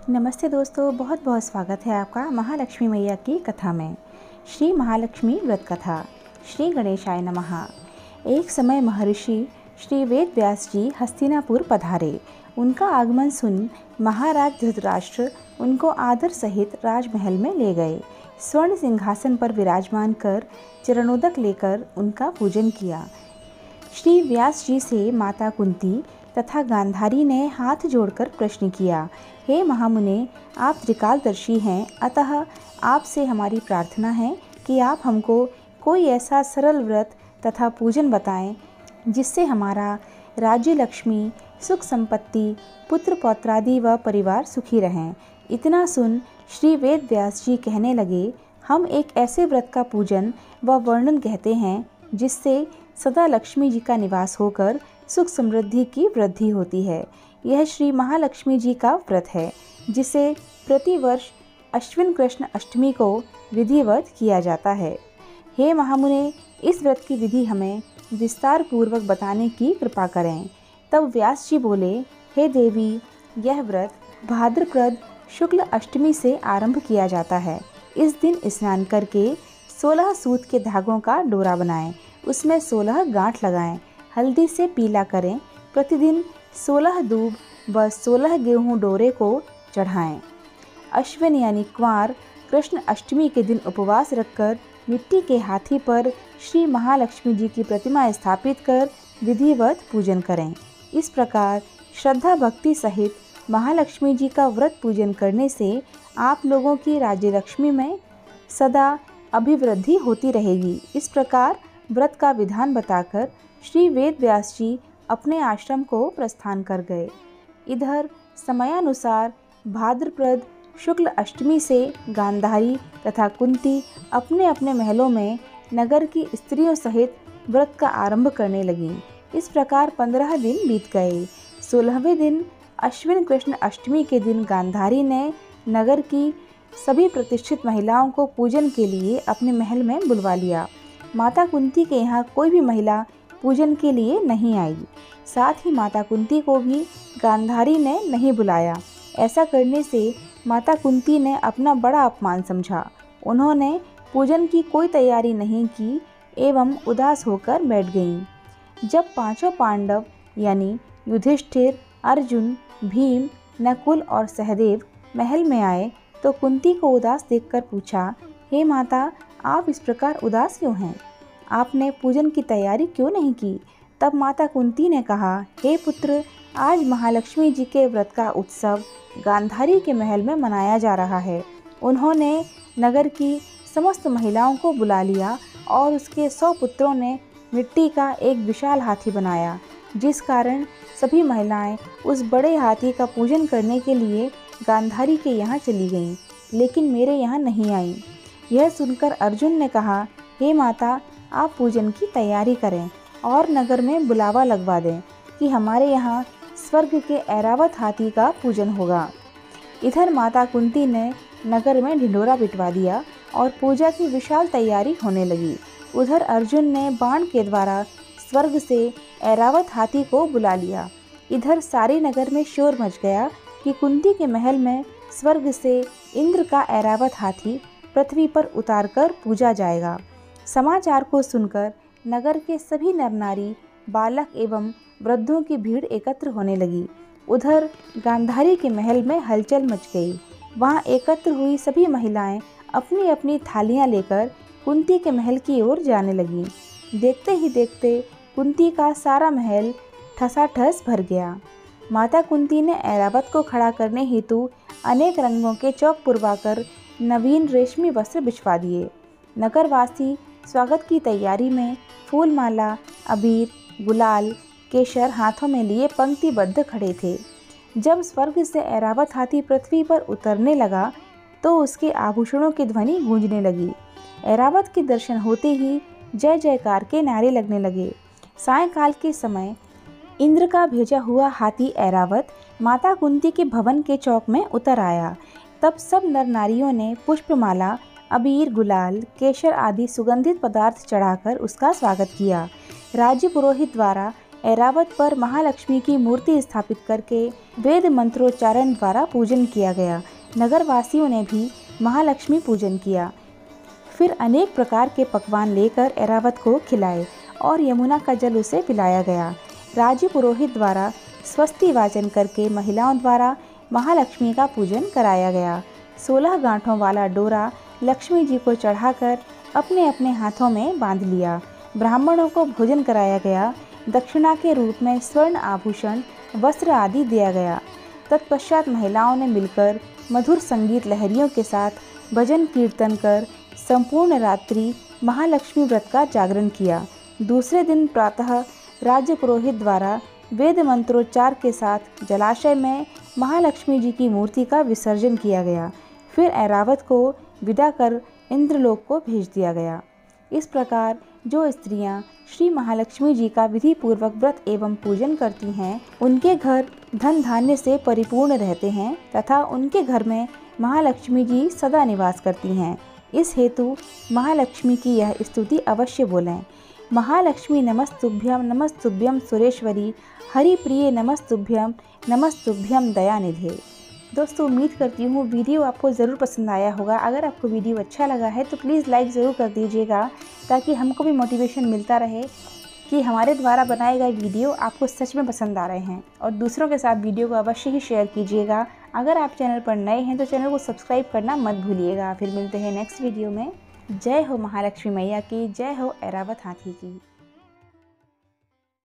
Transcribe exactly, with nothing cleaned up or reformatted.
नमस्ते दोस्तों, बहुत बहुत स्वागत है आपका महालक्ष्मी मैया की कथा में। श्री महालक्ष्मी व्रत कथा। श्री गणेशाय नमः। एक समय महर्षि श्री वेद व्यास जी हस्तिनापुर पधारे। उनका आगमन सुन महाराज धृतराष्ट्र उनको आदर सहित राजमहल में ले गए। स्वर्ण सिंहासन पर विराजमान कर चरणोदक लेकर उनका पूजन किया। श्री व्यास जी से माता कुंती तथा गांधारी ने हाथ जोड़कर प्रश्न किया, हे महामुने, आप त्रिकालदर्शी हैं, अतः आपसे हमारी प्रार्थना है कि आप हमको कोई ऐसा सरल व्रत तथा पूजन बताएं जिससे हमारा राज्य, लक्ष्मी, सुख संपत्ति, पुत्र पौत्रादि व परिवार सुखी रहें। इतना सुन श्री वेद व्यास जी कहने लगे, हम एक ऐसे व्रत का पूजन व वर्णन कहते हैं जिससे सदा लक्ष्मी जी का निवास होकर सुख समृद्धि की वृद्धि होती है। यह श्री महालक्ष्मी जी का व्रत है जिसे प्रतिवर्ष अश्विन कृष्ण अष्टमी को विधिवत किया जाता है। हे महामुने, इस व्रत की विधि हमें विस्तार पूर्वक बताने की कृपा करें। तब व्यास जी बोले, हे देवी, यह व्रत भाद्रपद शुक्ल अष्टमी से आरंभ किया जाता है। इस दिन स्नान करके सोलह सूत के धागों का डोरा बनाएं, उसमें सोलह गांठ लगाएं, हल्दी से पीला करें, प्रतिदिन सोलह दूब व सोलह गेहूं डोरे को चढ़ाएं। अश्विन यानी क्वार कृष्ण अष्टमी के दिन उपवास रखकर मिट्टी के हाथी पर श्री महालक्ष्मी जी की प्रतिमा स्थापित कर विधिवत पूजन करें। इस प्रकार श्रद्धा भक्ति सहित महालक्ष्मी जी का व्रत पूजन करने से आप लोगों की राज्य लक्ष्मी में सदा अभिवृद्धि होती रहेगी। इस प्रकार व्रत का विधान बताकर श्री वेद व्यास जी अपने आश्रम को प्रस्थान कर गए। इधर समयानुसार भाद्रपद शुक्ल अष्टमी से गांधारी तथा कुंती अपने अपने महलों में नगर की स्त्रियों सहित व्रत का आरंभ करने लगीं। इस प्रकार पंद्रह दिन बीत गए। सोलहवें दिन अश्विन कृष्ण अष्टमी के दिन गांधारी ने नगर की सभी प्रतिष्ठित महिलाओं को पूजन के लिए अपने महल में बुलवा लिया। माता कुंती के यहाँ कोई भी महिला पूजन के लिए नहीं आई। साथ ही माता कुंती को भी गांधारी ने नहीं बुलाया। ऐसा करने से माता कुंती ने अपना बड़ा अपमान समझा। उन्होंने पूजन की कोई तैयारी नहीं की एवं उदास होकर बैठ गईं। जब पांचों पांडव यानी युधिष्ठिर, अर्जुन, भीम, नकुल और सहदेव महल में आए तो कुंती को उदास देखकर पूछा, हे माता, आप इस प्रकार उदास क्यों हैं? आपने पूजन की तैयारी क्यों नहीं की? तब माता कुंती ने कहा, हे पुत्र, आज महालक्ष्मी जी के व्रत का उत्सव गांधारी के महल में मनाया जा रहा है। उन्होंने नगर की समस्त महिलाओं को बुला लिया और उसके सौ पुत्रों ने मिट्टी का एक विशाल हाथी बनाया, जिस कारण सभी महिलाएं उस बड़े हाथी का पूजन करने के लिए गांधारी के यहाँ चली गईं, लेकिन मेरे यहाँ नहीं आईं। यह सुनकर अर्जुन ने कहा, हे माता, आप पूजन की तैयारी करें और नगर में बुलावा लगवा दें कि हमारे यहाँ स्वर्ग के ऐरावत हाथी का पूजन होगा। इधर माता कुंती ने नगर में ढिंढोरा पिटवा दिया और पूजा की विशाल तैयारी होने लगी। उधर अर्जुन ने बाण के द्वारा स्वर्ग से ऐरावत हाथी को बुला लिया। इधर सारे नगर में शोर मच गया कि कुंती के महल में स्वर्ग से इंद्र का ऐरावत हाथी पृथ्वी पर उतारकर पूजा जाएगा। समाचार को सुनकर नगर के सभी नर नारी, बालक एवं वृद्धों की भीड़ एकत्र होने लगी। उधर गांधारी के महल में हलचल मच गई। वहां एकत्र हुई सभी महिलाएं अपनी अपनी थालियां लेकर कुंती के महल की ओर जाने लगीं। देखते ही देखते कुंती का सारा महल ठसाठस भर गया। माता कुंती ने ऐरावत को खड़ा करने हेतु अनेक रंगों के चौक पुरवाकर नवीन रेशमी वस्त्र बिछवा दिए। नगरवासी स्वागत की तैयारी में फूलमाला, अबीर, गुलाल, केशर हाथों में लिए पंक्तिबद्ध खड़े थे। जब स्वर्ग से ऐरावत हाथी पृथ्वी पर उतरने लगा तो उसके आभूषणों की ध्वनि गूंजने लगी। ऐरावत के दर्शन होते ही जय जयकार के नारे लगने लगे। सायंकाल के समय इंद्र का भेजा हुआ हाथी ऐरावत माता कुंती के भवन के चौक में उतर आया। तब सब नर नारियों ने पुष्पमाला, अबीर, गुलाल, केशर आदि सुगंधित पदार्थ चढ़ाकर उसका स्वागत किया। राज्य पुरोहित द्वारा ऐरावत पर महालक्ष्मी की मूर्ति स्थापित करके वेद मंत्रोच्चारण द्वारा पूजन किया गया। नगरवासियों ने भी महालक्ष्मी पूजन किया। फिर अनेक प्रकार के पकवान लेकर ऐरावत को खिलाए और यमुना का जल उसे पिलाया गया। राज्य पुरोहित द्वारा स्वस्ति वाचन करके महिलाओं द्वारा महालक्ष्मी का पूजन कराया गया। सोलह गांठों वाला डोरा लक्ष्मी जी को चढ़ाकर अपने अपने हाथों में बांध लिया। ब्राह्मणों को भोजन कराया गया। दक्षिणा के रूप में स्वर्ण आभूषण, वस्त्र आदि दिया गया। तत्पश्चात महिलाओं ने मिलकर मधुर संगीत लहरियों के साथ भजन कीर्तन कर संपूर्ण रात्रि महालक्ष्मी व्रत का जागरण किया। दूसरे दिन प्रातः राज्य पुरोहित द्वारा वेद मंत्रोच्चार के साथ जलाशय में महालक्ष्मी जी की मूर्ति का विसर्जन किया गया। फिर ऐरावत को विदा कर इंद्रलोक को भेज दिया गया। इस प्रकार जो स्त्रियां श्री महालक्ष्मी जी का विधि पूर्वक व्रत एवं पूजन करती हैं, उनके घर धन धान्य से परिपूर्ण रहते हैं तथा उनके घर में महालक्ष्मी जी सदा निवास करती हैं। इस हेतु महालक्ष्मी की यह स्तुति अवश्य बोलें। महालक्ष्मी नमस्तुभ्यम नमस्तुभ्यम सुरेश्वरी, हरिप्रिय नमस्तुभ्यम नमस्तुभ्यम दयानिधे। दोस्तों, उम्मीद करती हूँ वीडियो आपको ज़रूर पसंद आया होगा। अगर आपको वीडियो अच्छा लगा है तो प्लीज़ लाइक ज़रूर कर दीजिएगा, ताकि हमको भी मोटिवेशन मिलता रहे कि हमारे द्वारा बनाए गए वीडियो आपको सच में पसंद आ रहे हैं। और दूसरों के साथ वीडियो को अवश्य ही शेयर कीजिएगा। अगर आप चैनल पर नए हैं तो चैनल को सब्सक्राइब करना मत भूलिएगा। फिर मिलते हैं नेक्स्ट वीडियो में। जय हो महालक्ष्मी मैया की, जय हो ऐरावत हाथी की।